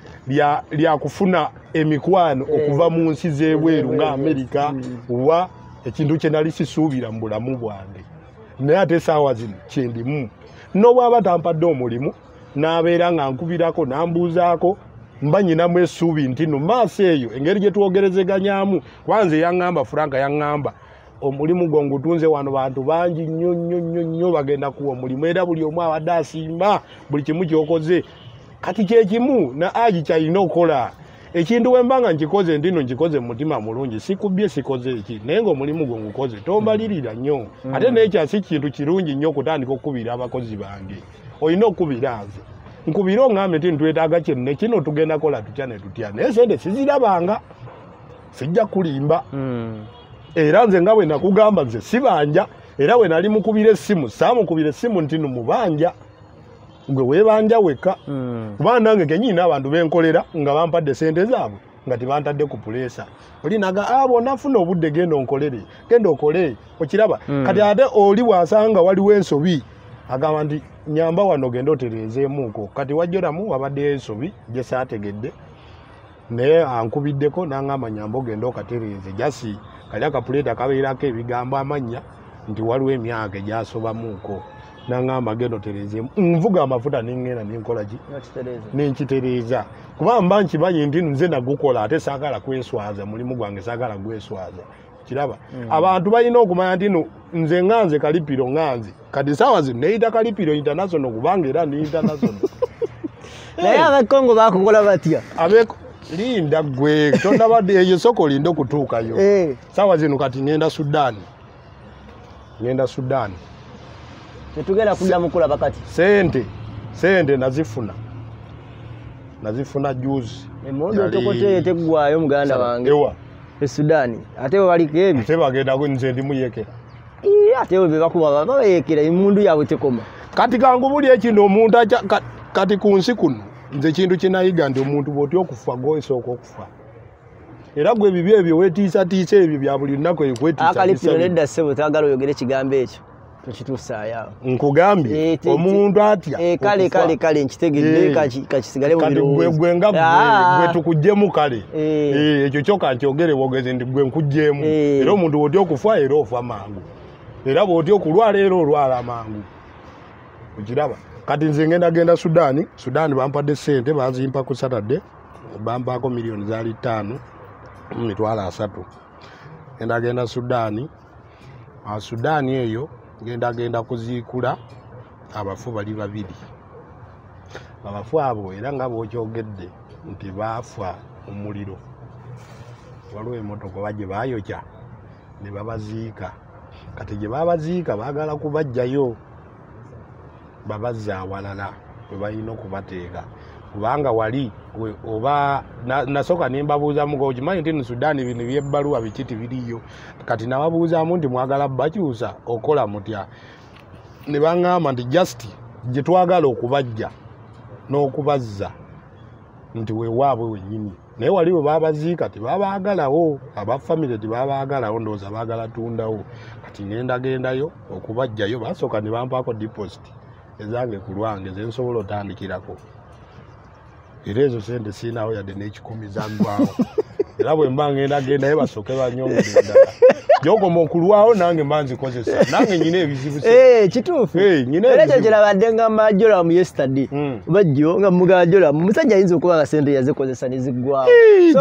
lya kufuna emikwano okuva mu nsi z'ebweru nga Amerika wa ekintu kye nali sisuubira mu bulamu bwange naye ate essaawa zino kyendimu n'obwaba tampadde omulimu n'abeera nga nkubirako n'ambuuzaako mba nyinamu essuubi nti no maaso eyo engeri gye twogerezeganyaamu kwanze yaŋŋamba Franka yaŋŋamba omulimu gwo ngutunze wano bantu bangi nnyo bagenda kuwa omulimu era buli omu abadde asimba buli kimu kyokoze kati kyekimu na Aji kyalina okukola ekintu wembanga nkikoze ndino nkikoze mu mutima mulungi sikubbye sikoze eki naye ng'omulimu gwo ngukoze tombalirira nnyo ate nekyasi kintu kirungi nnyo okutandika okukubira abakozi bange olina okukubira nze nkubira oŋŋambe nti ntwetaaga kino ne kino tugenda kola tutya ne tutya naye sente sizirabanga sijja kulimba era nze nga bwe nakugamba nze sibanja era we nali mukubira essimu saamukubira essimu nti numubanja gwe weebanja wekka kuba nange kenyini abantu benkolera nga bampadde sente zaabwe nga tibantadde ku puleesa oli naga bw'onafuna obudde genda onkolere genda okole okiraba kati ate oli bw'asanga waliwo ensobi agamba nti nyamba wano genda otereezeemuko kati wajjoramu wabaddeyo ensobi gye saategedde naye ankubiddeko n'aŋŋamba nyamba ogenda okatereeze jasi kali akapuleeta kabeerako ebigambo amannya nti waliwo emyaka egyasobamuuko n'aŋŋamba genda otereezeemu nvuga amafuta neŋŋenda nenkola ki nenkitereeza kuba mba nkimanyi nti nze nagukola ate saagala kweswaza mulimu gwange saagala gweswaza kiraba abantu balina okumanya nti no nze ŋŋanze Kalipiro ŋŋanze kati saawa zino neyita Kalipiro international kubanga era ni international naye abakongo bakukola batya linda gwe tondabadde eyo soko linda okutuukayo saawa zino kati ngenda Sudan ngenda Sudan. Tetugenda kudda mukula bakati. Sente nazifuna juzi. Emondo tokote tegwayo muganda wange. Ewa. Sudani. Ate waliko ebi. Ate bagenda ku nze ndi muyeke. Ate we bakuba bayekera imundu yawe tekoma. Kati kangu buli ekino omuntu kati kunsi kuno. Nze kintu kinayiga ndi omuntu bwoti okufa goyisooka okufa. Era gwe bibyo ebyo wetiisa ebyo bya buli lunaku ekwetiisa. Kalipiro nedda ssebo tagala oyogere kigambo ekyo. Tukituusaayo. Nkugambye omuntu atya. Kale nkitegedde kakisigale mu biro. Gwe nga gwe tukujjemu kale. Ekyo kyoka nkyogere bwogeze ndi gwe nkujjemu. Era omuntu bwoti okufa era ofa mangu. Era bwoti okulwala era olwala mangu. Okiraba. Kati nze ngenda Sudan bampadde sente bazimpa ku Saturday bampako milioni zali 5 mitwala 3 ngenda Sudan eyo ngenda kuziikula abafu bali babiri abafu abo era nga bwokyogedde nti baafa omuliro waliwo emmotoka bajje bayokya ne babaziika kati gye babaziika baagala kubajjayo babazza awalala bwe balina okubateeka kubanga wali oba nasoka nimbabuuzamu okimanyi nti Sudan bino byebbaluwa bikiti biriyo kati nababuuzaamu nti mwagala bakyusa okola mutya ne baŋŋamba nti just gye twagala okubajja n'okubazza nti wewaabwe wennyini naye wali bwe babaziika tebabaagalawo abafamire tebabaagalawo ndowooza baagala tundawo kati ngendayo okubajjayo basooka ne bampaako deposit ezange ku lwange ze nsobola otandikirako era ezo sente siinawo yadde n'ekikumi zaggwawo era bwe mba ngendayo basooke banyongere ddala gyokoma okulwawo nange mba nzikozesa nange nyina ebizibu kituufu era ekyo kirabadde nga majoramu yesterday bajjo nga mugajoramu musajja ayinza okuba nga sente yazikozesa ne ziggwawo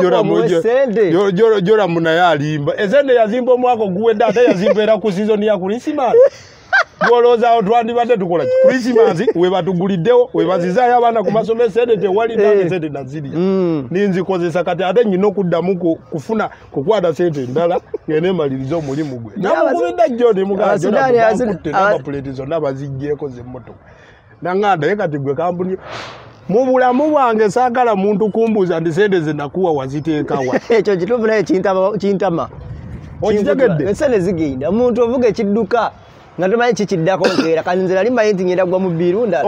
joramu naye alimba esente yazimba omwaka oguwedde ate yazimba era ku sizoni ya Krismasi Golozao twandibadde tukola Christmas we batuguliddewo we bazizaayo abaana ku masomero sente tewali nange sente naziri ninzikozesa kati ate nyina okuddamu kufuna kukwata sente ndala ngene maliriza omulimu gwe namukubidde jjo ne mugajo nakutte n'amapuleti zonna baziggyeko z'emmotoka nanganda ye kati gwe kambuni mu bulamu bwange saagala muntu kumbuuza nti sente ze nakuwa waziteekawa ekyo kituufu naye kintama okitegedde esente zigenda omuntu ovuga ekidduka nga tumanyi kikiddako nkeera kanzira limanyi nti ngenda gwa mu birunda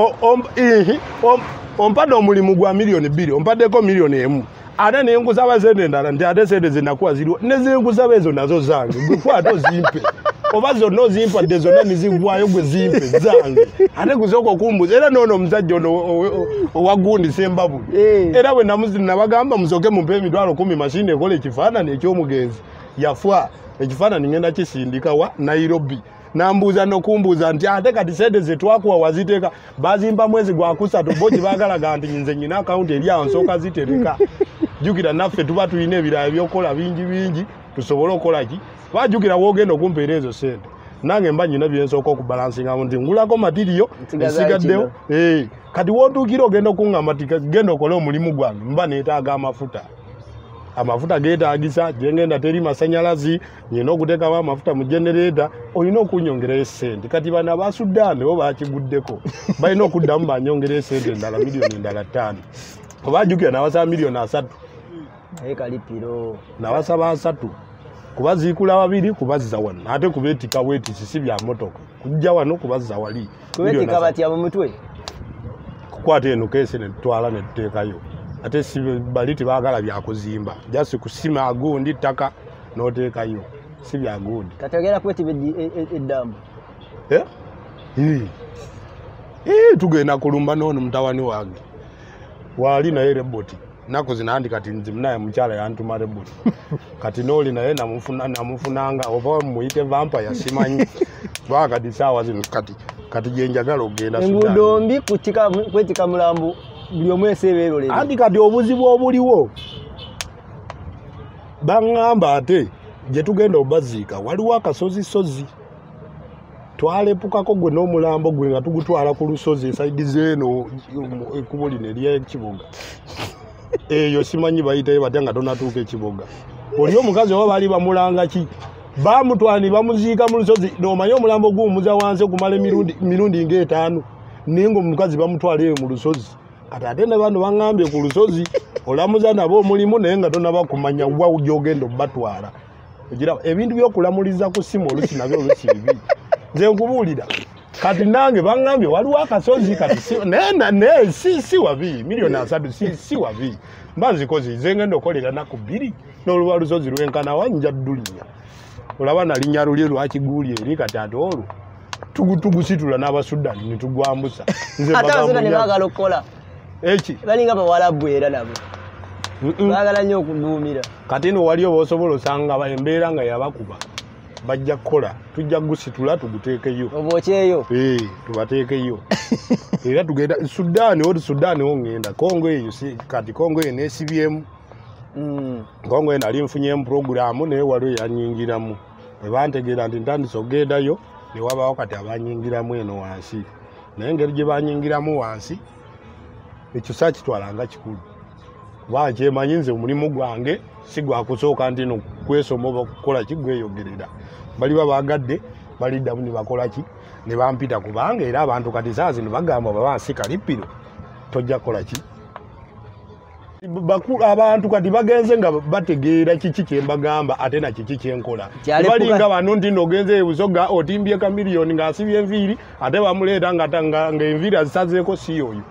ompadde omulimu gwa milioni 2 ompaddeko milioni 1 ate nenkusaba sente endala nti ate sente zenakuwa ziriwo nezenkusaba ezo nazo zange gwe kwata ozimpe oba zonna ozimpadde zonna nizigwayo gwe zimpe zange ate kusooka okumbuza era noono omusajja ono owagundisa embabuli era bwe nabagamba musooke mumpe emitwalo 10 mashini ekola ekifaananyi eky'omugenzi yafa ekifaananyi ngenda kisindika wa Nairobi nambuuza nokumbuuza nti ate kati sente ze twakuwa waziteeka bazimba mwezi gwa kusatu bo kibaagalaga nti nze nyina akawunti eri awo nsooka zitereka jjukira naffe tuba tulina ebirala ebyokukola bingi tusobole okukola ki bajjukira woogenda okumpeera ezo sente nange mba nyina byensooka okubalansingamu nti ngulako matiriyo esigaddewo kati wontuukira ogenda okuŋŋamba ti genda okole omulimu gwange mba neetaaga amafuta geetaagisa gyengenda teri masanyalazi nyina okuteekamu amafuta mu genereeta olina okunyongerayo sente kati bano aba Sudan bo bakiguddeko balina okuddamu banyongerayo sente endala milioni endala 5 oba jjukira nawasaba milioni 3 naye Kalipiro nawasaba 3 kubaziikula 2 kubazza wano ate kubeetika weetisi si bya motoka kujja wano kubazza wali kubeetika batya mu mutwe kukwata eno keesi ne tutwala ne tuteekayo ate si bali tebagala byakuzimba jasi kusima agundi ttaka n'oteekayo si byagundi kategera kwetiba eddamu tugenda kulumba n'ono mutawani wange wali naye reboti nako zinandi kati nzimnaye mukyala yantuma reboti kati n'oli naye namufunanga oba muyite vampire simanyi bakati saawa zino kati gyenjagala ogenda enguudo mbi kwetika mulambo buli omwese beerolera anti kati obuzibu obuliwo baŋŋamba ate gye tugenda obaziika waliwo akasozisozi twalepukako gwe n'omulambo gwe nga tugutwala ku lusozi esaidi zeeno ekkubo lino ery'ekibuga eyo simanyi bayitayo batya nga tonatuuka ekibuga oli omukazi oba baali bamulanga ki bamutwani bamuziika mu lusozi n'omanya omulambo guwumuza wansi okumala emirundi ng'etaano naye ng'omukazi bamutwala eyo mu lusozi kati ate ne bano baŋŋambye ku lusozi olamuza nabo omulimu naye nga tonaba kumanya wa gy'ogenda obatwala ebintu by'okulamuliza ku ssimu olusi nabyo olusi bibi nze nkubuulira kati nange baŋŋambye waliwo akasozi kati naye si wabi miliyoni 3 si wabi mba nzikozi nze ngenda okolera naku 2 n'oluba lusozi lwenkanawa nja ddulinya olaba nalinnya luli lwakiguuli eri kati ate olwo tugusitula n'abasudani ne tugwambusa ate abasudani baagala okukola eki balinga bawalabu era nabo baagala nnyo okuduumira kati no wali oba osobola osanga embeera nga yabakuba bajja kukola tujja gusitula tuguteekeyo obokyeyo tubateekeyo era tugenda Sudaani wongenda Kongo eyo kati Kongo eyo neesibyemu Kongo eyo nali nfunyemu puroguramu naye waliwo yanyingiramu bwe bantegeera nti ntandise ogendayo ne wabawo kati abanyingiramu eno wansi naye engeri gye banyingiramu wansi ekyo saakitwalanga kikulu kuba kyemanyi nze omulimu gwange si gwakusooka nti no kwesoma oba kukola ki gweyogerera baliba bagadde baliddamu ne bakola ki ne bampita kubanga era abantu kati saa zino bagamba babansi Kalipiro tojja kukola ki abantu kati bagenze nga bategeera kiki kyembagamba ate na kiki kyenkola balinga bano nti nogenze ebusoga otimbye ka miliyoni ng'asibye enviiri ate bamuleeta nga enviiri azisazeeko si oyo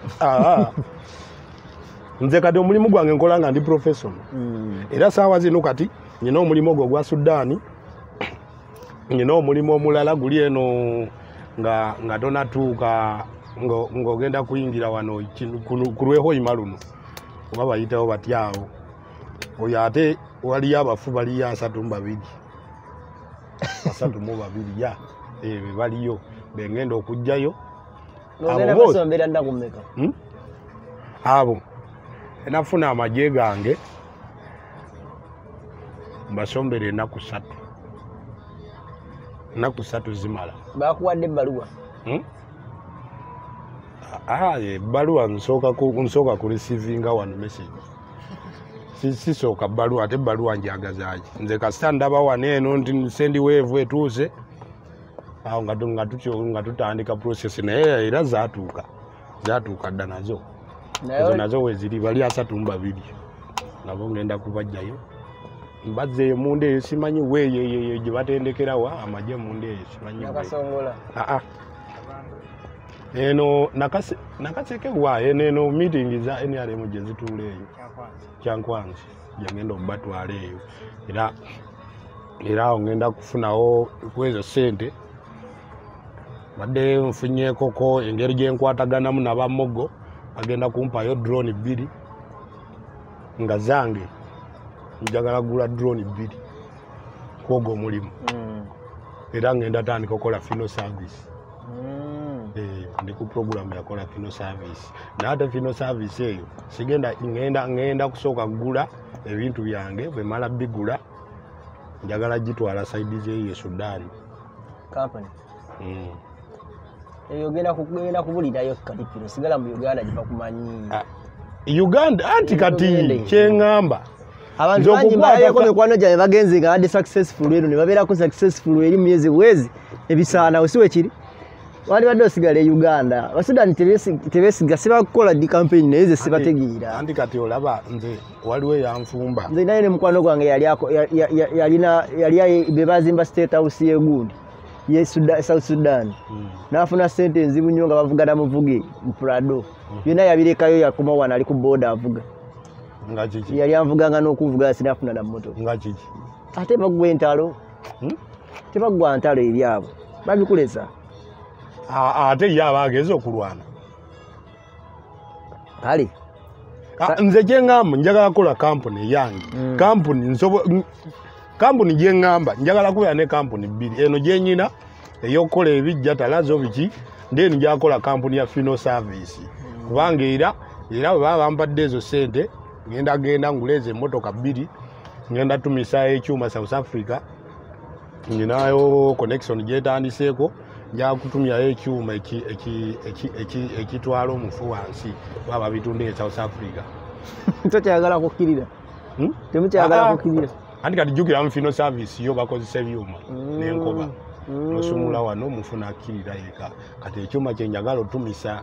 nze kati omulimu gwange nkola nga ndi professional era saawa zino kati nyina omulimu ogwo gwa Sudaani nyina omulimu omulala guli eno nga tonatuuka ng'ogenda kuyingira wano ku lwehoyima luno oba bayitawo batyawo oyo ate waliyo abafu baliyo 32 ya baliyo bengenda okujjayo abo enafuna amagye gange mbasombere ennaku 3 zimala bakuwadde ebbaluwa ebbaluwa nsooka ku receivinga wano message sisooka bbaluwa ate ebbaluwa njagazaaki nze kasita ndaba wano eno nti sendi weevu etuuse awo nga tutandika process naye era zaatuuka dda nazo nazo weziri bali 32 nabo ngenda kubajjayo mbazze emunde eyo simanyi weeyo gye batendekerawa amagye emunde eyo simanyi eno nakasekewa eno meeting za NRM gye zituula eyo kyankwanzi gye ngenda okubatwala eyo era awo ngenda kufunawo kwezo ssente badde nfunyeekoko engeri gye nkwataganamu n'abammogo agenda kumpayo drone 2 nga zange njagala gula drone 2 kwogo omulimu era ngenda tandika okukola fino service ndi ku program yakola fino service naate fino service eyo sigenda ngenda kusooka kugula ebintu byange bwe mala bigula njagala gitwala side zeeyo Sudaani company ogenda kubulirayo Kalipiro sigala mu Uganda gye bakumanyi Uganda anti kati kyeŋŋamba abantu bangi bayeko mikwano gyange bagenze nga badde successful eno ne babeerako successful eri myezi bwezi ebisaana osiwe kiri wali badde osigala e Uganda Abasudaani tebesiga sibakukola di campaign naye ze sibategeera anti kati olaba nze waliwo yanfumba nze naye ne mukwano gwange yali bebazimba state house y'egundi ye South Sudan nafuna sente nzibu nnyo nga bavugana muvuge mu Prado yona yabirekayo yakoma wana ali ku boda avuga nga kiki yali anvuganga n'okuvuga sinafuna na moto nga kiki ate bagwa entalo tebagwa ntalo eri abo babikulesa ate yaba ageze okulwana kale nze kyeŋŋamba njagala kukola kampuni yange kampuni gye ŋŋamba njagala kubeera ne kampuni 2 eno gye nnyina ey'okukola ebijja talazo biki ndeni njakola kampuni ya fino service kubanga era bwe baba bampadde ezo sente genda nguleze emmotoka 2 ngenda tumisa ekyuma South Africa nyinayo connection gyetandiseeko nja kutumyayo ekyuma ekitwala omufu wansi baba bitunda e South Africa tokyagala kukkirira temukyagala kukkirira anti kati jukira mu funeral service yo bakozesa ebyuma n'enkoba nosumula wano mufuna akkirira eka kati ekyuma kyenjagala otumisa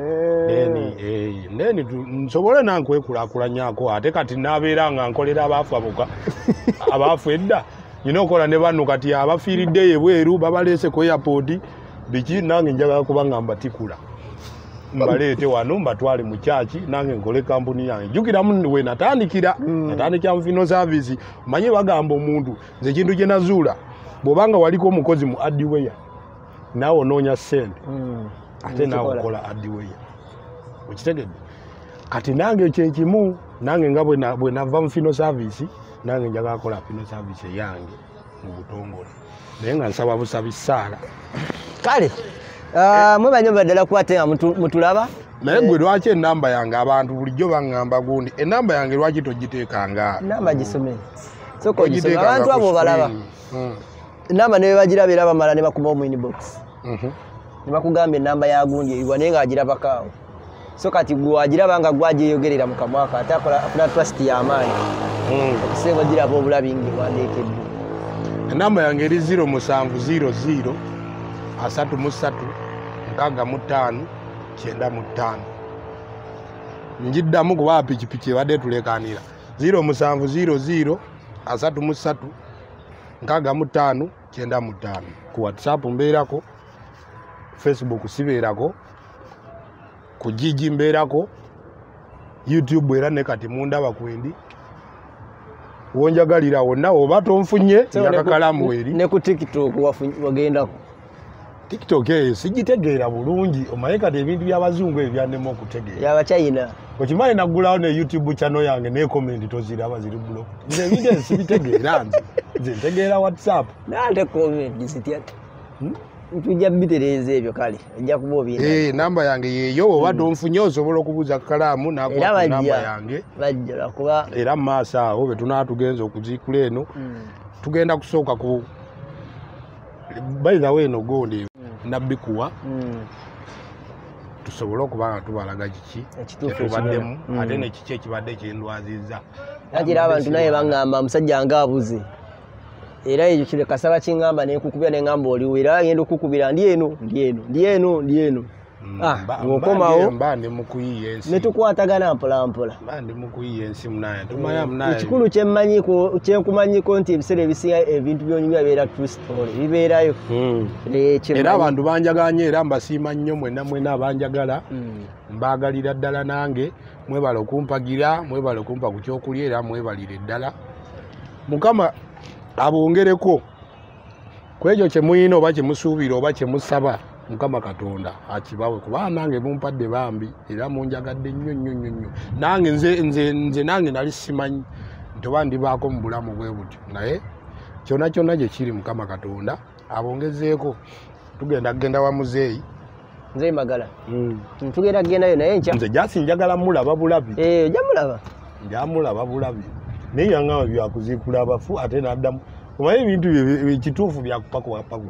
neni nsobole nankwekulaakulanyako ate kati nabeera nga nkolera abaafu aboka abaafu edda nina okola ne banno kati abafiiridde ebweru babaleese ku airport biki nange njagala kuba nga mbatikula mbaleete wano mbatwale mu kyaki nange nkole kampuni yange jukiramu we natandikira natandikira mu funeral service manye bagamba omuntu nze ekintu kye nazuula bw'obanga waliko omukozi mu addiweya naawe onoonya ssente ate naawe okola addiweya okitegedde kati nange kyekimu nange nga bwe nava mu funeral service nange njagala kola funeral service eyange mu butongole naye nga nsaba busabi ssaala kale mwebanyumba ddala kuba ate nga mutulaba naye gwe lwaki enamba yange abantu bulijjo baŋŋamba gundi enamba yange lwaki togiteekanga namba gisome soka ogisome abantu abo balaba enamba ne bagiraba era bamala ne bakuba mu inbox ne bakugamba enamba ya gundi eriwa naye ng'agirabakaawo so kati gwe wagiraba nga gwajeyogerera mu kamwaka ate afuna trust y'amaanyi okusinga ogiraba obulabi ng'ewandiikiddwa enamba yange eri 0700 33 65 95 njiddamu kuba pikipiki ebadde tulekanira 0700 33 65 95 ku WhatsApp mbeerako Facebook sibeerako ku Gigi mbeerako YouTube era ne kati mundaba kwendi wonjagalira wonna oba tonfunye Kakalaamu eri ne ku TikTok wagendako TikTok sijitegeera bulungi omaye kati ebintu by'abazungu ebyannema okutegeera y'Abachina okimanyi naggulawo ne YouTube channel yange ne comment toziraba ziri block nze ebintu sibitegeera nze ntegeera WhatsApp nante comment zitiate tujja bitereza ebyo kale ejja kuba obintu namba yange yeeyo oba tonfunye osobola okubuuza Kakalaamu nakuwa namba yange bajjala kuba era maaso awo bwe tunaatugenza okuziikula eno tugenda kusooka ku by the way no gondi nabikuwa tusobole okuba nga tubalaga kiki etubaddemu ate nekiki ekibadde kyendwazizza nagira abantu naye baŋŋamba musajja nga abuze era ekyo kire kasaba kiŋŋamba nekukubira neŋŋamba oliwo era ngenda okukubira ndi eno ng'okomawo mbandi mukuyiya ensi netukwatagana mpolampola mbandi mukuyiya ensi munaye tumanya munaye ekikulu kyenkumanyiko nti ebiseera ebisinga ebintu byonyumya bibeera true story bibeerayo era abantu banjaganye era mbasiima nnyo mwena abanjagala mbaagalira ddala nange mwebale okumpagira mwebale okumpa ku kyokulya era mwebalire ddala Mukama abongereko ku ekyo kyemuyina oba kyemusuubira oba kyemusaba Mukama Katonda akibawe kuba nange mumpadde bambi era munjagadde nnyo nange nze nange nali simanyi nti oba ndibaako mu bulamu bwe butyo naye kyonna gye kiri Mukama Katonda abongezeeko tugenda wa muzeeyi nze magala tugenda kugendayo naye nkya nze jasi njagala mulaba bulabi njamulaba bulabi naye yaŋŋamba byakuziikula abafu ate n'addamu omanyi ebintu ekituufu byakupakuwapaku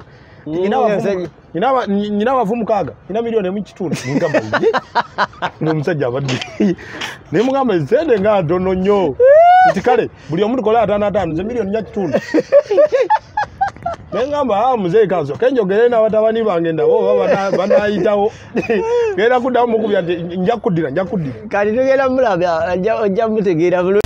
nyina abafu 6 nyina miliyoni 1.5 ngamba n'omusajja abadde naye mugamba ensente nga ntono nnyo nti kale buli omuntu kola 5 nze miliyoni 1.5 naye ngamba muzeeyi kanso kenjogere n'abatabani bange ndabo banayitawo genda kuddamu mukubya nti nja kuddira kati tugenda mulabya ojja mutegeera bulungi